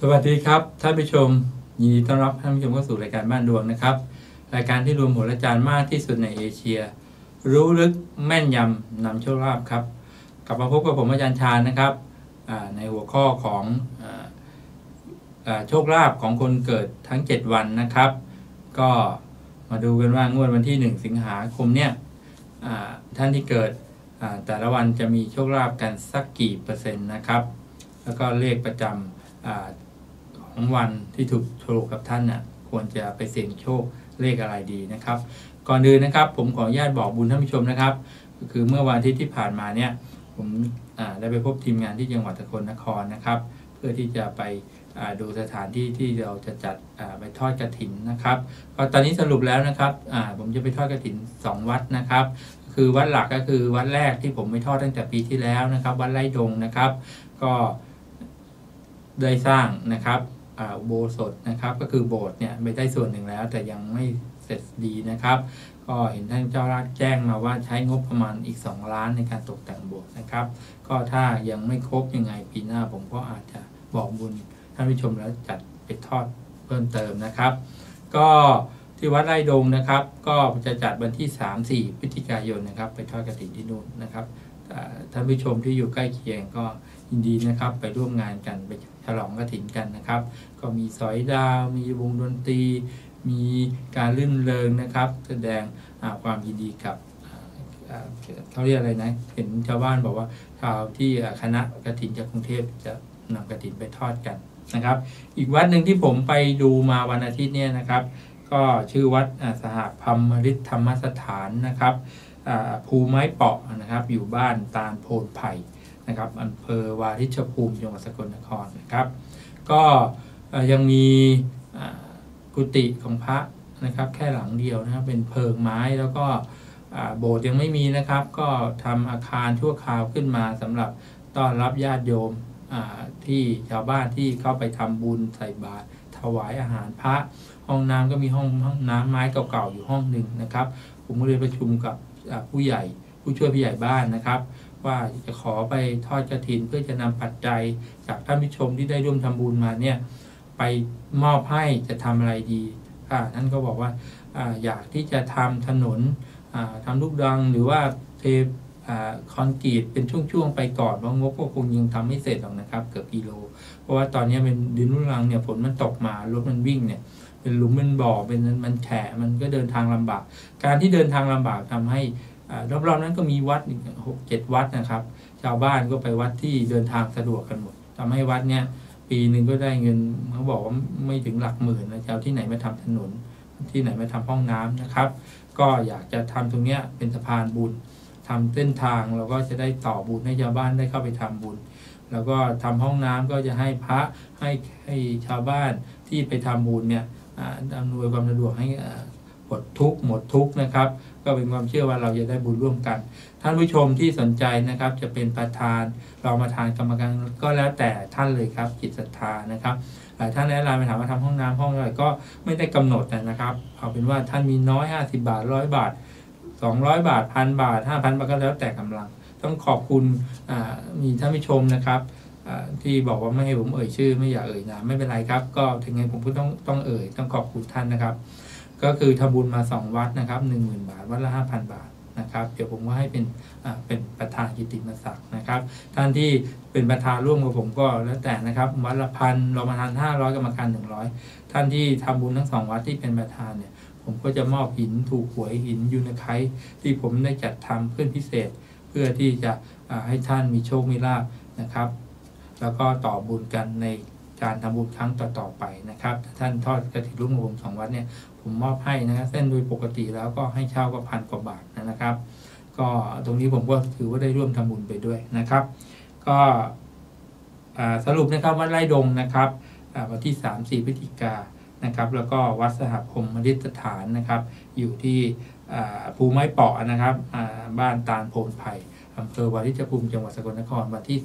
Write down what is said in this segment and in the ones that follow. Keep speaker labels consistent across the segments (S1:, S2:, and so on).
S1: สวัสดีครับท่านผู้ชมยินดีต้อนรับท่านผู้ชมเข้าสู่รายการบ้านดวงนะครับรายการที่รวมโหราจารย์มากที่สุดในเอเชียรู้ลึกแม่นยำนำโชคลาภครับกลับมาพบกับผมอาจารย์ชาญนะครับในหัวข้อของโชคลาภของคนเกิดทั้ง7วันนะครับก็มาดูกันว่างวดวันที่1สิงหาคมเนี่ยท่านที่เกิดแต่ละวันจะมีโชคลาภกันสักกี่เปอร์เซ็นต์นะครับแล้วก็เลขประจำของวันที่ถูกโชคกับท่านน่ะควรจะไปเสี่ยงโชคเลขอะไรดีนะครับก่อนอื่นนะครับผมขออนุญาตบอกบุญท่านผู้ชมนะครับก็คือเมื่อวันอาทิตย์ที่ผ่านมาเนี่ยผมได้ไปพบทีมงานที่จังหวัดสกลนครนะครับเพื่อที่จะไปดูสถานที่ที่เราจะจัดไปทอดกฐินนะครับก็ตอนนี้สรุปแล้วนะครับผมจะไปทอดกฐิน2วัดนะครับคือวัดหลักก็คือวัดแรกที่ผมไปทอดตั้งแต่ปีที่แล้วนะครับวัดไร่ดงนะครับก็ได้สร้างนะครับอุโบสถนะครับก็คือโบสถ์เนี่ยไปได้ส่วนหนึ่งแล้วแต่ยังไม่เสร็จดีนะครับก็เห็นท่านเจ้าอาวาสแจ้งมาว่าใช้งบประมาณอีก2 ล้านในการตกแต่งโบสถ์นะครับก็ถ้ายังไม่ครบยังไงปีหน้าผมก็อาจจะบอกบุญท่านผู้ชมแล้วจัดไปทอดเพิ่มเติมนะครับก็ที่วัดไร่ดงนะครับก็จะจัดวันที่ 3-4 พฤศจิกายนนะครับไปทอดกฐินที่นู่นนะครับท่านผู้ชมที่อยู่ใกล้เคียงก็ยินดีนะครับไปร่วมงานกันไปฉลองกฐินกันนะครับก็มีสอยดาวมีวงดนตรีมีการลื่นเริงนะครับแสดงความยินดีกับเขาเรียกอะไรนะเห็นชาวบ้านบอกว่าชาวที่คณะกฐินจากกรุงเทพจะนำกฐินไปทอดกันนะครับอีกวัดหนึ่งที่ผมไปดูมาวันอาทิตย์เนี่ยนะครับก็ชื่อวัดสหพรหมฤทธธรรมสถานนะครับภูไม้เปาะนะครับอยู่บ้านตาลโพนไผ่นะครับอำเภอวาริชภูมิจังหวัดสกลนครนะครับก็ยังมีกุฏิของพระนะครับแค่หลังเดียวนะครับเป็นเพิงไม้แล้วก็โบสถ์ยังไม่มีนะครับก็ทำอาคารชั่วคราวขึ้นมาสำหรับต้อนรับญาติโยมที่ชาวบ้านที่เข้าไปทำบุญใส่บาตรถวายอาหารพระห้องน้ำก็มีห้องน้ำไม้เก่าๆอยู่ห้องหนึ่งนะครับผมก็เลยประชุมกับผู้ใหญ่ผู้ช่วยผู้ใหญ่บ้านนะครับว่าจะขอไปทอดกฐินเพื่อจะนำปัจจัยจากท่านผู้ชมที่ได้ร่วมทำบุญมาเนี่ยไปมอบให้จะทำอะไรดีท่านก็บอกว่าอยากที่จะทำถนนทำลูกรังหรือว่าเทคอนกรีตเป็นช่วงๆไปก่อนเพราะงบก็คงยังทำไม่เสร็จหรอกนะครับเกือบกิโลเพราะว่าตอนนี้เป็นดินลูกรังเนี่ยฝนมันตกมารถมันวิ่งเนี่ยเป็นหลุมเป็นบ่อเป็นมันแฉะมันก็เดินทางลำบากการที่เดินทางลำบากทำให้รอบๆนั้นก็มีวัด6-7 วัดนะครับชาวบ้านก็ไปวัดที่เดินทางสะดวกกันหมดทำให้วัดเนี่ยปีหนึ่งก็ได้เงินเขาบอกว่าไม่ถึงหลักหมื่นนะจะเอาที่ไหนมาทำถนนที่ไหนมาทำห้องน้ำนะครับก็อยากจะทำตรงนี้เป็นสะพานบุญทำเส้นทางเราก็จะได้ต่อบุญให้ชาวบ้านได้เข้าไปทำบุญแล้วก็ทำห้องน้ำก็จะให้พระให้ชาวบ้านที่ไปทำบุญเนี่ยอำนวยความสะดวกให้หมดทุกข์นะครับก็เป็นความเชื่อว่าเราจะได้บุญร่วมกันท่านผู้ชมที่สนใจนะครับจะเป็นประธานรองประธานกรรมการก็แล้วแต่ท่านเลยครับจิตศรัทธานะครับหลายท่านแนะนำไปถามว่าทำห้องน้ำห้องอะไรก็ไม่ได้กำหนดนะครับเอาเป็นว่าท่านมีน้อย50 บาท100 บาท200 บาท1,000 บาท 5,000 บาทก็แล้วแต่กำลังต้องขอบคุณมีท่านผู้ชมนะครับที่บอกว่าไม่ให้ผมเอ่ยชื่อไม่อยากเอ่ยนามไม่เป็นไรครับก็ถึงไงผมก็ต้องเอ่ยต้องขอบคุณท่านนะครับก็คือทำบุญมา2 วัดนะครับ 10,000 บาทวัดละ 5,000 บาทนะครับเดี๋ยวผมก็ให้เป็นประธานกิตติมศักดิ์นะครับท่านที่เป็นประธานร่วมกับผมก็แล้วแต่นะครับวัดละ1,000รองประธาน500กรรมการ100ท่านที่ทำบุญทั้ง2 วัดที่เป็นประธานเนี่ยผมก็จะมอบหินถูกหวยหินยูนิไคท์ที่ผมได้จัดทำขึ้นพิเศษเพื่อที่จะให้ท่านมีโชคมีลาภนะครับแล้วก็ต่อบุญกันในการทำบุญครั้งต่อไปนะครับท่านทอดกฐินร่วมกับผม2 วัดเนี่ยผมมอบให้นะครับเส้นโดยปกติแล้วก็ให้เช่าก็1,000 กว่าบาทนะครับก็ตรงนี้ผมก็ถือว่าได้ร่วมทำบุญไปด้วยนะครับก็สรุปนะครับวัดไร่ดงนะครับวันที่ 3-4 พฤศจิกายนนะครับแล้วก็วัดสหพรหมฤทธฐานนะครับอยู่ที่ภูไม้เปาะนะครับบ้านตาลโพนไผ่อำเภอวาริชภูมิจังหวัดสกลนครวันที่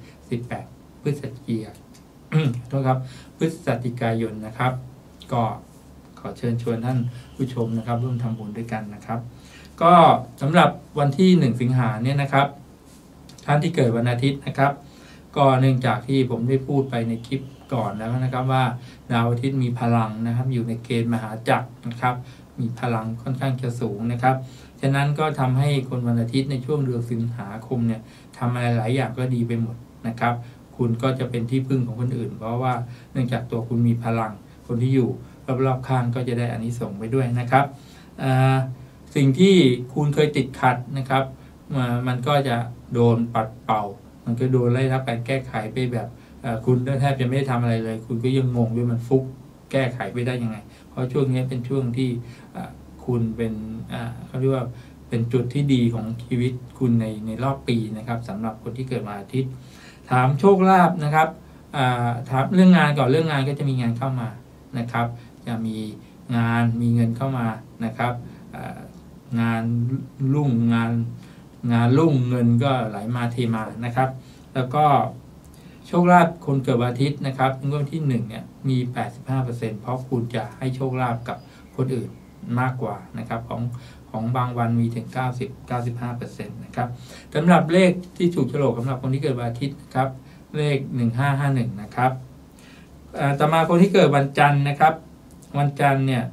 S1: 17-18 พฤศจิกายนโทษครับพฤศจิกายนนะครับก็ขอเชิญชวนท่านผู้ชมนะครับร่วมทำบุญด้วยกันนะครับก็สำหรับวันที่1สิงหาเนี่ยนะครับท่านที่เกิดวันอาทิตย์นะครับก็เนื่องจากที่ผมได้พูดไปในคลิปก่อนแล้วนะครับว่าดาวอาทิตย์มีพลังนะครับอยู่ในเกณฑ์มหาจักรนะครับมีพลังค่อนข้างจะสูงนะครับฉะนั้นก็ทำให้คนวันอาทิตย์ในช่วงเดือนสิงหาคมเนี่ยทำอะไรหลายอย่างก็ดีไปหมดนะครับคุณก็จะเป็นที่พึ่งของคนอื่นเพราะว่าเนื่องจากตัวคุณมีพลังคนที่อยู่รอบๆข้างก็จะได้อานิสงส์ไปด้วยนะครับสิ่งที่คุณเคยติดขัดนะครับมันก็จะโดนปัดเป่ามันก็โดนไล่รับการแก้ไขไปแบบคุณแทบจะไม่ได้ทำอะไรเลยคุณก็ยังงงด้วยมันฟุกแก้ไขไปได้ยังไงเพราะช่วงนี้เป็นช่วงที่คุณเป็นเขาเรียกว่าเป็นจุดที่ดีของชีวิตคุณในรอบปีนะครับสำหรับคนที่เกิดวันอาทิตย์ถามโชคลาภนะครับถามเรื่องงานก่อนเรื่องงานก็จะมีงานเข้ามานะครับจะมีงานมีเงินเข้ามานะครับงานรุ่งงานรุ่งเงินก็ไหลมาเทมานะครับแล้วก็โชคลาภคนเกิดวันอาทิตย์นะครับงวดที่1เนี่ยมี 85% เพราะคุณจะให้โชคลาภกับคนอื่นมากกว่านะครับของบางวันมีถึง 90-95% นะครับสำหรับเลขที่ถูกโฉลกสำหรับคนที่เกิดวันอาทิตย์นะครับเลข1551นะครับต่อมาคนที่เกิดวันจันทร์นะครับวันจันทร์เนี่ย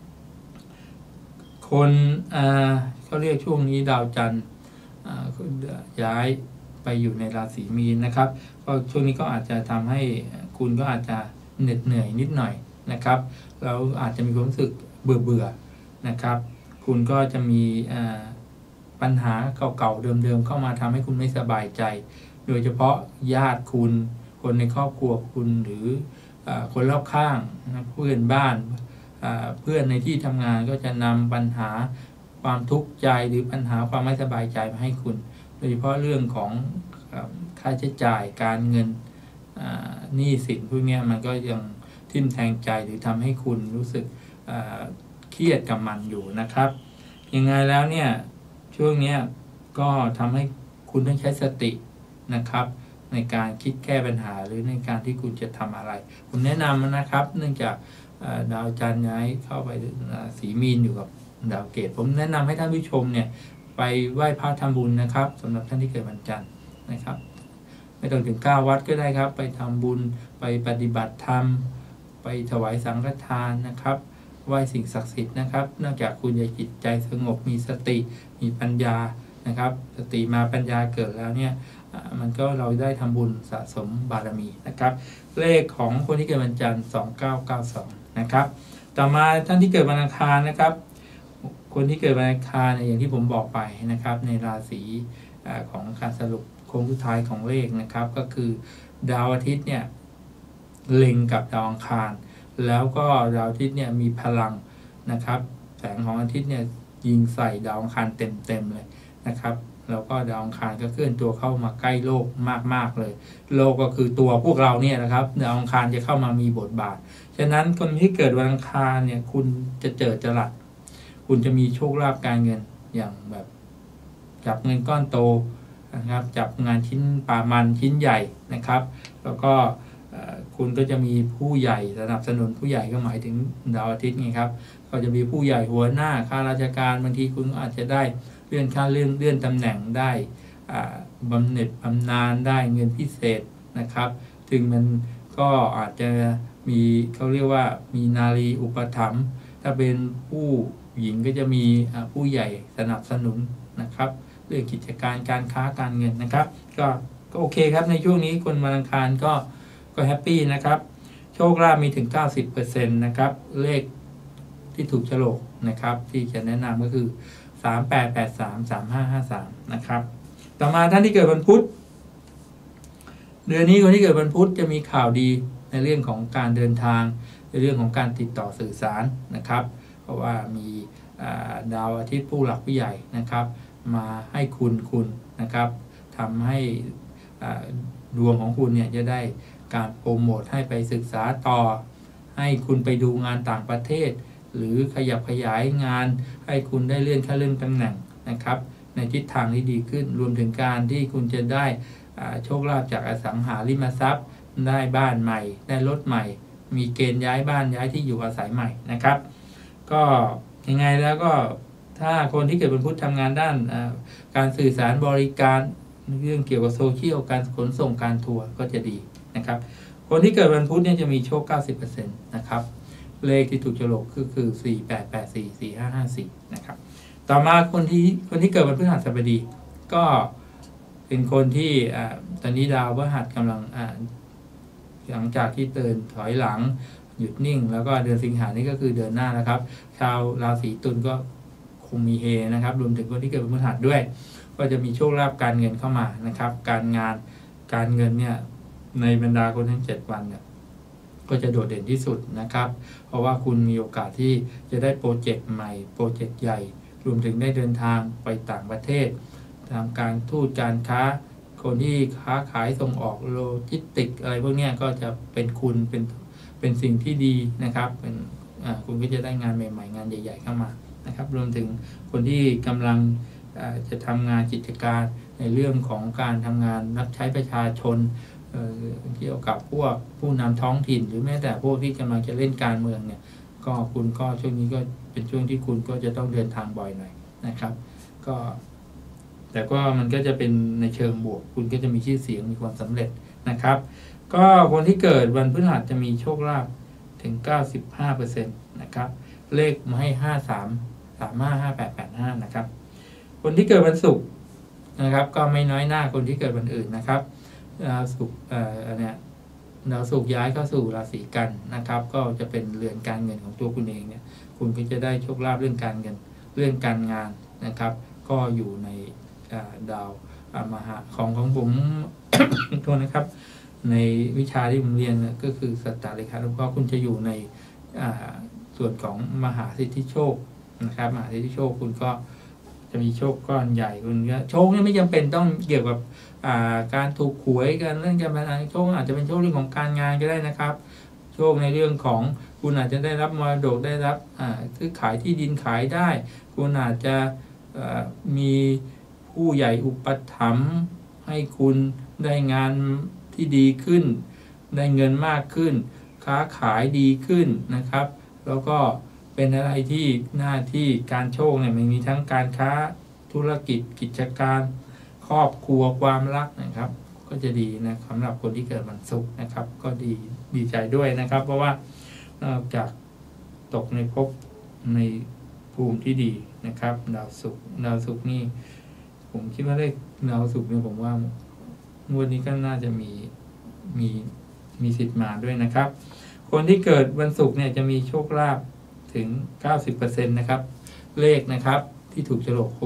S1: คนเขาเรียกช่วงนี้ดาวจันทร์ย้ายไปอยู่ในราศีมีนนะครับก็ช่วงนี้ก็อาจจะทำให้คุณก็อาจจะเหน็ดเหนื่อยนิดหน่อยนะครับแล้วอาจจะมีความรู้สึกเบื่อนะครับคุณก็จะมีปัญหาเก่าๆเดิมๆเข้ามาทำให้คุณไม่สบายใจโดยเฉพาะญาติคุณคนในครอบครัวคุณหรือคนรอบข้างเพื่อนบ้านเพื่อนในที่ทำงานก็จะนำปัญหาความทุกข์ใจหรือปัญหาความไม่สบายใจมาให้คุณโดยเฉพาะเรื่องของค่าใช้จ่ายการเงินหนี้สินพวกนี้มันก็ยังทิ่มแทงใจหรือทำให้คุณรู้สึกเครียดกับมันอยู่นะครับยังไงแล้วเนี่ยช่วงนี้ก็ทำให้คุณต้องใช้สตินะครับในการคิดแก้ปัญหาหรือในการที่คุณจะทำอะไรผมแนะนำนะครับเนื่องจากดาวจันทร์ย้ายเข้าไปสีมีนอยู่กับดาวเกตผมแนะนำให้ท่านผู้ชมเนี่ยไปไหว้พระทำบุญนะครับสำหรับท่านที่เกิดวันจันทร์นะครับไม่ต้องถึง9 วัดก็ได้ครับไปทำบุญไปปฏิบัติธรรมไปถวายสังฆทานนะครับไหว้สิ่งศักดิ์สิทธิ์นะครับนอกจากคุณจะจิตใจสงบมีสติมีปัญญานะครับสติมาปัญญาเกิดแล้วเนี่ยมันก็เราได้ทำบุญสะสมบารมีนะครับเลขของคนที่เกิดวันจันทร์2992นะครับต่อมาท่านที่เกิดวันอังคารนะครับคนที่เกิดวันอังคารอย่างที่ผมบอกไปนะครับในราศีของการสรุปโค้งสุดท้ายของเลขนะครับก็คือดาวอาทิตย์เนี่ยเล็งกับดาวอังคารแล้วก็ดาวอาทิตย์เนี่ยมีพลังนะครับแสงของอาทิตย์เนี่ยยิงใส่ดาวอังคารเต็มเลยนะครับแล้วก็ดาวอังคารก็เคลื่อนตัวเข้ามาใกล้โลกมากๆเลยโลกก็คือตัวพวกเราเนี่ยนะครับดาวอังคารจะเข้ามามีบทบาทฉะนั้นคนที่เกิดวันอังคารเนี่ยคุณจะเจอจรัสคุณจะมีโชคลาภการเงินอย่างแบบจับเงินก้อนโตนะครับจับงานชิ้นปามันชิ้นใหญ่นะครับแล้วก็คุณก็จะมีผู้ใหญ่สนับสนุนผู้ใหญ่ก็หมายถึงดาวอาทิตย์ไงครับก็จะมีผู้ใหญ่หัวหน้าข้าราชการบางทีคุณอาจจะได้เลื่อนขั้นเลื่อนตำแหน่งได้บำเหน็จบำนาญได้เงินพิเศษนะครับถึงมันก็อาจจะมีเขาเรียกว่ามีนารีอุปถัมภ์ถ้าเป็นผู้หญิงก็จะมีผู้ใหญ่สนับสนุนนะครับเรื่องกิจการการค้าการเงินนะครับก็โอเคครับในช่วงนี้คนวันอังคารก็แฮปปี้นะครับโชคลาภมีถึง 90% นะครับเลขที่ถูกโฉลกนะครับที่จะแนะนำก็คือ3883 3553นะครับต่อมาท่านที่เกิดวันพุธเดือนนี้คนที่เกิดวันพุธจะมีข่าวดีในเรื่องของการเดินทางในเรื่องของการติดต่อสื่อสารนะครับเพราะว่ามีดาวอาทิตย์ผู้หลักผู้ใหญ่นะครับมาให้คุณนะครับทำให้ดวงของคุณเนี่ยจะได้การโปรโมทให้ไปศึกษาต่อให้คุณไปดูงานต่างประเทศหรือขยับขยายงานให้คุณได้เลื่อนขั้นเลื่อนตำแหน่งนะครับในทิศทางที่ดีขึ้นรวมถึงการที่คุณจะได้โชคลาภจากอสังหาริมทรัพย์ได้บ้านใหม่ได้รถใหม่มีเกณฑ์ย้ายบ้านย้ายที่อยู่อาศัยใหม่นะครับก็ยังไงแล้วก็ถ้าคนที่เกิดเป็นพุทธทำงานด้านการสื่อสารบริการเรื่องเกี่ยวกับโซเชียลการขนส่งการทัวร์ก็จะดีนะครับคนที่เกิดวันพุธเนี่ยจะมีโชค 90% นะครับเลขที่ถูกโฉลกคือ4884 4554นะครับต่อมาคนที่เกิดวันพฤหัสบดีก็เป็นคนที่ตอนนี้ดาวพฤหัสกำลังหลังจากที่เดินถอยหลังหยุดนิ่งแล้วก็เดือนสิงหานี่ก็คือเดือนหน้านะครับชาวราศีตุลก็คงมีเฮนะครับรวมถึงคนที่เกิดวันพฤหัสด้วยก็จะมีโชคลาภการเงินเข้ามานะครับการงานการเงินเนี่ยในบรรดาคนทั้ง7วันเนี่ยก็จะโดดเด่นที่สุดนะครับเพราะว่าคุณมีโอกาสที่จะได้โปรเจกต์ใหม่โปรเจกต์ใหญ่รวมถึงได้เดินทางไปต่างประเทศทางการทูตการค้าคนที่ค้าขายส่งออกโลจิสติกอะไรพวกนี้ก็จะเป็นคุณเป็นสิ่งที่ดีนะครับเป็นคุณก็จะได้งานใหม่ๆงานใหญ่ๆเข้ามานะครับรวมถึงคนที่กำลังจะทำงานกิจการในเรื่องของการทำงานรับใช้ประชาชนเกี่ยวกับพวกผู้นำท้องถิ่นหรือแม้แต่พวกที่กำลังจะเล่นการเมืองเนี่ยก็คุณก็ช่วงนี้ก็เป็นช่วงที่คุณก็จะต้องเดินทางบ่อยหน่อยนะครับก็แต่ก็มันก็จะเป็นในเชิงบวกคุณก็จะมีชื่อเสียงมีความสำเร็จนะครับก็คนที่เกิดวันพฤหัสจะมีโชคลาภถึง 95% นะครับเลขมาให้53 35 58 85นะครับคนที่เกิดวันศุกร์นะครับก็ไม่น้อยหน้าคนที่เกิดวันอื่นนะครับดาวศุกร์เนี่ยดาวศุกร์ย้ายเข้าสู่ราศีกันนะครับก็จะเป็นเรือนการเงินของตัวคุณเองเนี่ยคุณก็จะได้โชคลาภเรื่องการเงินเรื่องการงานนะครับก็อยู่ในดาวมหาของผม โทษนะครับในวิชาที่ผมเรียนก็คือสัตตเลขานุเคราะห์คุณจะอยู่ในส่วนของมหาสิทธิโชคนะครับมหาสิทธิโชคคุณก็จะมีโชคก้อนใหญ่คุณก็โชคนี่ไม่จำเป็นต้องเกี่ยวกับการถูกหวยกันเรื่องการพนันโชคอาจจะเป็นโชคเรื่องของการงานก็ได้นะครับโชคในเรื่องของคุณอาจจะได้รับมรดกได้รับซื้อขายที่ดินขายได้คุณอาจจะมีผู้ใหญ่อุปถัมภ์ให้คุณได้งานที่ดีขึ้นได้เงินมากขึ้นค้าขายดีขึ้นนะครับแล้วก็เป็นอะไรที่หน้าที่การโชคเนี่ยมันมีทั้งการค้าธุรกิจกิจการครอบครัวความรักนะครับก็จะดีนะสำหรับคนที่เกิดวันศุกร์นะครับก็ดีใจด้วยนะครับเพราะว่านอกจากตกในภพในภูมิที่ดีนะครับดาวศุกร์นี่ผมคิดว่าได้ดาวศุกร์เนี่ยผมว่างวดนี้ก็น่าจะมีสิทธิ์มาด้วยนะครับคนที่เกิดวันศุกร์เนี่ยจะมีโชคลาภถึง 90% นะครับเลขนะครับที่ถูกโฉลก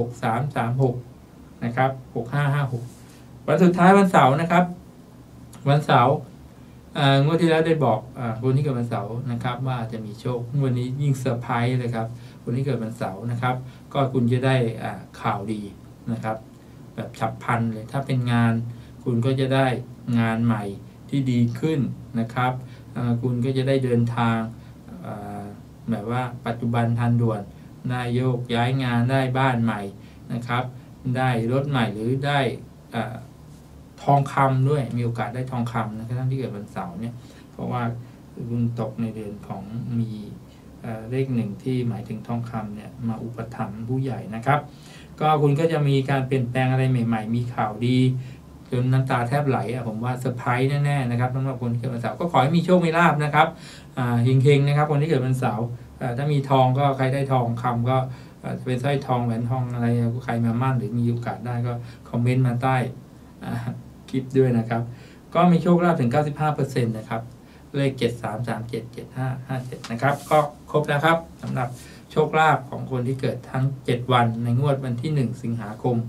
S1: 6336นะครับ6556วันสุดท้ายวันเสาร์นะครับวันเสาร์งวดที่แล้วได้บอกคนที่เกิดวันเสาร์นะครับว่าจะมีโชคงวดนี้ยิ่งเซอร์ไพรส์เลยครับคนที่เกิดวันเสาร์นะครับก็คุณจะได้ข่าวดีนะครับแบบฉับพลันเลยถ้าเป็นงานคุณก็จะได้งานใหม่ที่ดีขึ้นนะครับคุณก็จะได้เดินทางแบบว่าปัจจุบันทันด่วนได้โยกย้ายงานได้บ้านใหม่นะครับได้รถใหม่หรือได้ทองคำด้วยมีโอกาสได้ทองคำนะครับท่านที่เกิดวันเสาร์เนี่ยเพราะว่าคุณตกในเดือนของมีเลขหนึ่งที่หมายถึงทองคำเนี่ยมาอุปถัมภ์ผู้ใหญ่นะครับก็คุณก็จะมีการเปลี่ยนแปลงอะไรใหม่ๆมีข่าวดีจนน้ำตาแทบไหลผมว่าเซอร์ไพรส์แน่ๆนะครับสำหรับคนที่เกิดวันเสาร์ก็ขอให้มีโชคมีลาภนะครับเฮงๆนะครับคนที่เกิดวันเสาร์ถ้ามีทองก็ใครได้ทองคำก็จะเป็นสร้อยทองแหวนทองอะไรใครมามั่นหรือมีโอกาสได้ก็คอมเมนต์มาใต้คลิปด้วยนะครับก็มีโชคลาภถึง 95% นะครับเลข73377557นะครับก็ครบแล้วครับสำหรับโชคลาภของคนที่เกิดทั้ง7วันในงวดวันที่1สิงหาคม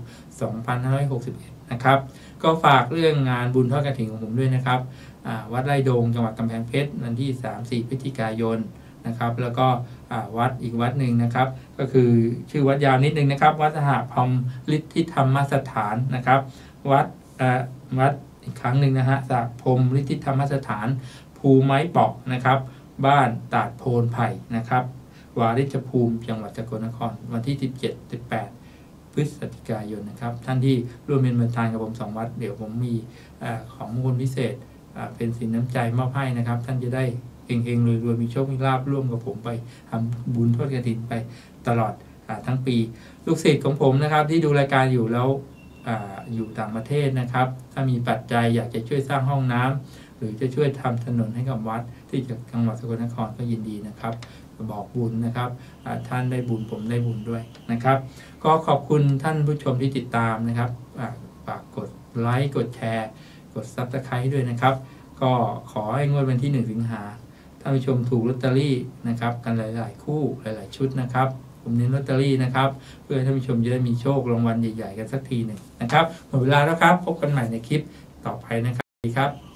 S1: 2561นะครับก็ฝากเรื่องงานบุญทอดกฐินของผมด้วยนะครับวัดไร่โดงจังหวัดกำแพงเพชรวันที่ 3-4 พฤศจิกายนนะครับแล้วก็วัดอีกวัดหนึ่งนะครับก็คือชื่อวัดยาวนิดนึงนะครับวัดสหพรหมฤทธิธรรมสถานนะครับวัดอีกครั้งหนึ่งนะฮะสหพรหมฤทธิธรรมสถานภูไม้เปาะนะครับบ้านตาดโพนไผ่นะครับวาริชภูมิจังหวัดสกลนครวันที่ 17-18 พฤศจิกายนนะครับท่านที่ร่วมเป็นประธานกับผม2วัดเดี๋ยวผมมีของมงคลพิเศษเป็นสินน้ำใจมอบให้นะครับท่านจะได้เฮงๆรวยๆมีโชคมีลาภร่วมกับผมไปทำบุญทอดกฐินไปตลอดทั้งปีลูกศิษย์ของผมนะครับที่ดูรายการอยู่แล้วอยู่ต่างประเทศนะครับถ้ามีปัจจัยอยากจะช่วยสร้างห้องน้ำรือจะช่วยทำถนนให้กับวัดที่จากจังหวัดสกลนครก็ยินดีนะครับบอกบุญนะครับท่านได้บุญผมได้บุญด้วยนะครับก็ขอบคุณท่านผู้ชมที่ติดตามนะครับฝากกดไลค์กดแชร์กด Subscribe ด้วยนะครับก็ขอให้งวดวันที่1 สิงหาท่านผู้ชมถูกลอตเตอรี่นะครับกันหลายๆคู่หลายๆชุดนะครับผมเน้นลอตเตอรี่นะครับเพื่อให้ท่านผู้ชมจะได้มีโชครางวัลใหญ่ๆกันสักทีหนึ่งนะครับหมดเวลาแล้วครับพบกันใหม่ในคลิปต่อไปนะครับสวัสดีครับ